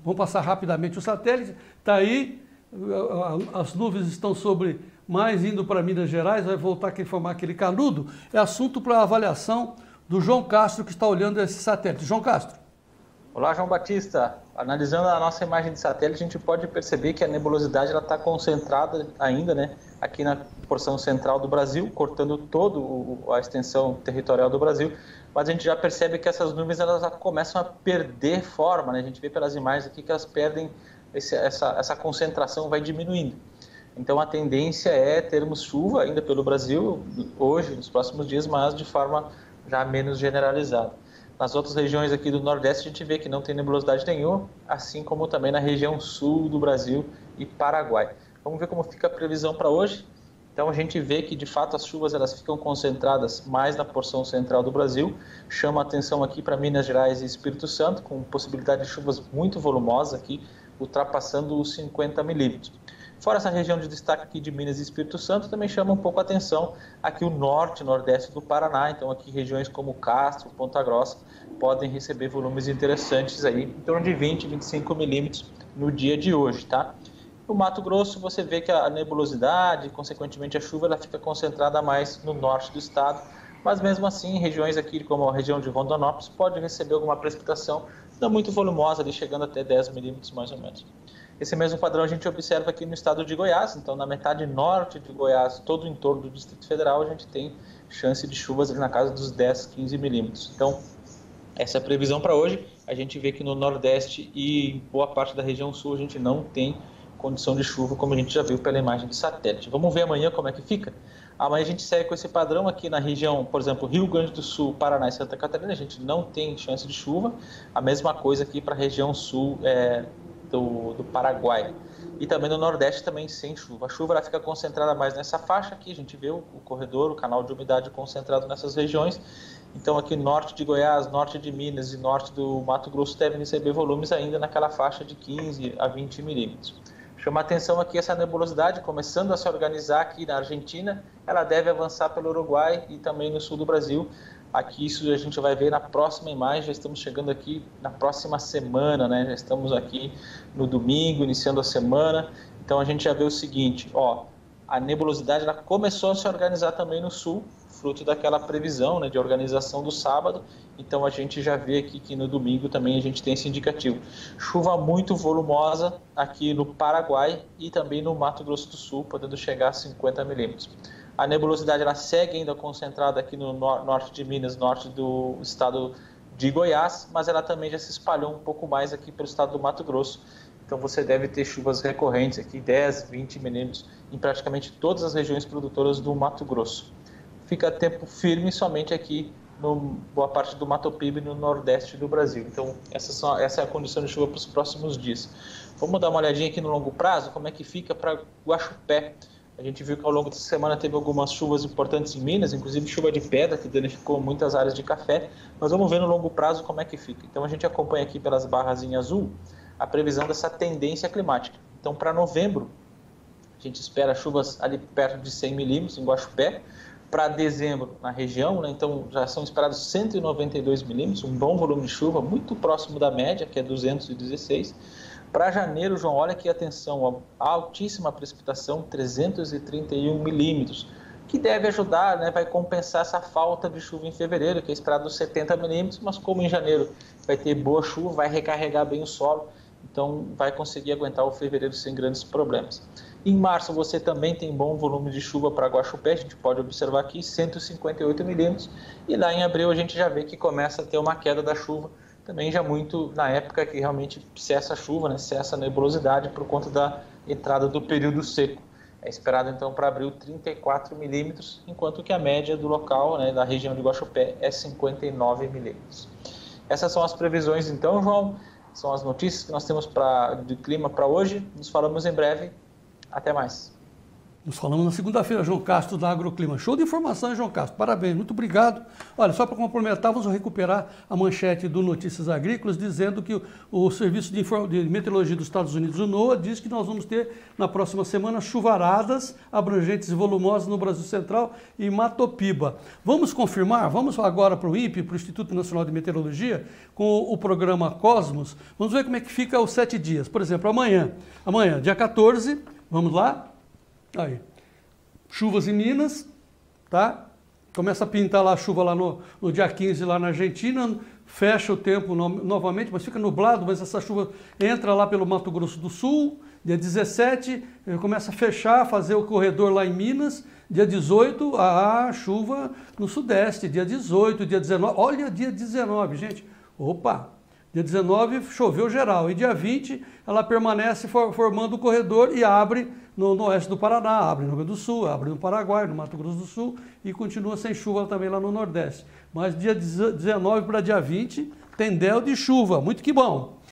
Vamos passar rapidamente o satélite. Está aí, as nuvens estão sobre mais indo para Minas Gerais, vai voltar a formar aquele canudo. É assunto para avaliação do João Castro, que está olhando esse satélite. João Castro. Olá, João Batista. Analisando a nossa imagem de satélite, a gente pode perceber que a nebulosidade está concentrada ainda, né, aqui na porção central do Brasil, cortando toda a extensão territorial do Brasil, mas a gente já percebe que essas nuvens elas já começam a perder forma, né? A gente vê pelas imagens aqui que elas perdem, essa concentração vai diminuindo. Então a tendência é termos chuva ainda pelo Brasil hoje, nos próximos dias, mas de forma já menos generalizada. Nas outras regiões aqui do Nordeste, a gente vê que não tem nebulosidade nenhuma, assim como também na região sul do Brasil e Paraguai. Vamos ver como fica a previsão para hoje. Então, a gente vê que, de fato, as chuvas elas ficam concentradas mais na porção central do Brasil. Chama a atenção aqui para Minas Gerais e Espírito Santo, com possibilidade de chuvas muito volumosas aqui, ultrapassando os 50 milímetros. Fora essa região de destaque aqui de Minas e Espírito Santo, também chama um pouco a atenção aqui o norte e nordeste do Paraná. Então aqui regiões como Castro, Ponta Grossa, podem receber volumes interessantes aí, em torno de 20, 25 milímetros no dia de hoje, tá? No Mato Grosso você vê que a nebulosidade, consequentemente a chuva, ela fica concentrada mais no norte do estado, mas mesmo assim regiões aqui como a região de Rondonópolis pode receber alguma precipitação não muito volumosa, ali chegando até 10 milímetros mais ou menos. Esse mesmo padrão a gente observa aqui no estado de Goiás, então na metade norte de Goiás, todo o entorno do Distrito Federal, a gente tem chance de chuvas ali na casa dos 10, 15 milímetros. Então, essa é a previsão para hoje. A gente vê que no Nordeste e boa parte da região Sul a gente não tem condição de chuva, como a gente já viu pela imagem de satélite. Vamos ver amanhã como é que fica? Amanhã a gente segue com esse padrão aqui na região, por exemplo, Rio Grande do Sul, Paraná e Santa Catarina, a gente não tem chance de chuva. A mesma coisa aqui para a região Sul do Paraguai. E também no Nordeste também sem chuva. A chuva ela fica concentrada mais nessa faixa aqui, a gente vê o corredor, o canal de umidade concentrado nessas regiões. Então aqui norte de Goiás, norte de Minas e norte do Mato Grosso devem receber volumes ainda naquela faixa de 15 a 20 milímetros. Chama a atenção aqui essa nebulosidade começando a se organizar aqui na Argentina, ela deve avançar pelo Uruguai e também no sul do Brasil. Aqui isso a gente vai ver na próxima imagem, já estamos chegando aqui na próxima semana, né? Já estamos aqui no domingo, iniciando a semana. Então a gente já vê o seguinte, ó, a nebulosidade ela começou a se organizar também no sul, fruto daquela previsão, né, de organização do sábado. Então a gente já vê aqui que no domingo também a gente tem esse indicativo. Chuva muito volumosa aqui no Paraguai e também no Mato Grosso do Sul, podendo chegar a 50 milímetros. A nebulosidade ela segue ainda concentrada aqui no norte de Minas, norte do estado de Goiás, mas ela também já se espalhou um pouco mais aqui pelo estado do Mato Grosso. Então você deve ter chuvas recorrentes aqui, 10, 20 milímetros, em praticamente todas as regiões produtoras do Mato Grosso. Fica tempo firme somente aqui no boa parte do Mato Piba e no nordeste do Brasil. Então essa é a condição de chuva para os próximos dias. Vamos dar uma olhadinha aqui no longo prazo, como é que fica para Guaxupé. A gente viu que ao longo dessa semana teve algumas chuvas importantes em Minas, inclusive chuva de pedra, que danificou muitas áreas de café. Mas vamos ver no longo prazo como é que fica. Então a gente acompanha aqui pelas barras em azul a previsão dessa tendência climática. Então para novembro, a gente espera chuvas ali perto de 100 milímetros em Guaxupé. Para dezembro na região, né, então já são esperados 192 milímetros, um bom volume de chuva, muito próximo da média, que é 216. Para janeiro, João, olha aqui, atenção, a altíssima precipitação, 331 milímetros, que deve ajudar, né, vai compensar essa falta de chuva em fevereiro, que é esperado 70 milímetros, mas como em janeiro vai ter boa chuva, vai recarregar bem o solo, então vai conseguir aguentar o fevereiro sem grandes problemas. Em março você também tem bom volume de chuva para Guaxupé, a gente pode observar aqui 158 milímetros, e lá em abril a gente já vê que começa a ter uma queda da chuva, também já muito na época que realmente cessa a chuva, né, cessa a nebulosidade por conta da entrada do período seco. É esperado então para abril 34 milímetros, enquanto que a média do local, né, da região de Guaxupé, é 59 milímetros. Essas são as previsões então, João, são as notícias que nós temos de clima para hoje. Nos falamos em breve. Até mais. Nos falamos na segunda-feira, João Castro da Agroclima. Show de informação, João Castro. Parabéns, muito obrigado. Olha, só para complementar, vamos recuperar a manchete do Notícias Agrícolas, dizendo que o Serviço de Meteorologia dos Estados Unidos, o NOAA, diz que nós vamos ter na próxima semana chuvaradas abrangentes e volumosas no Brasil Central e Matopiba. Vamos confirmar? Vamos agora para o INPE, para o Instituto Nacional de Meteorologia, com o programa Cosmos. Vamos ver como é que fica os 7 dias. Por exemplo, amanhã, dia 14, vamos lá? Aí, chuvas em Minas, tá? Começa a pintar lá a chuva lá no dia 15 lá na Argentina, fecha o tempo novamente, mas fica nublado, mas essa chuva entra lá pelo Mato Grosso do Sul, dia 17, começa a fechar, fazer o corredor lá em Minas, dia 18, a chuva no Sudeste, dia 18, dia 19, olha dia 19, gente, opa! Dia 19 choveu geral e dia 20 ela permanece formando o corredor e abre no oeste do Paraná, abre no Rio Grande do Sul, abre no Paraguai, no Mato Grosso do Sul e continua sem chuva também lá no Nordeste. Mas dia 19 para dia 20 tem del de chuva, muito que bom.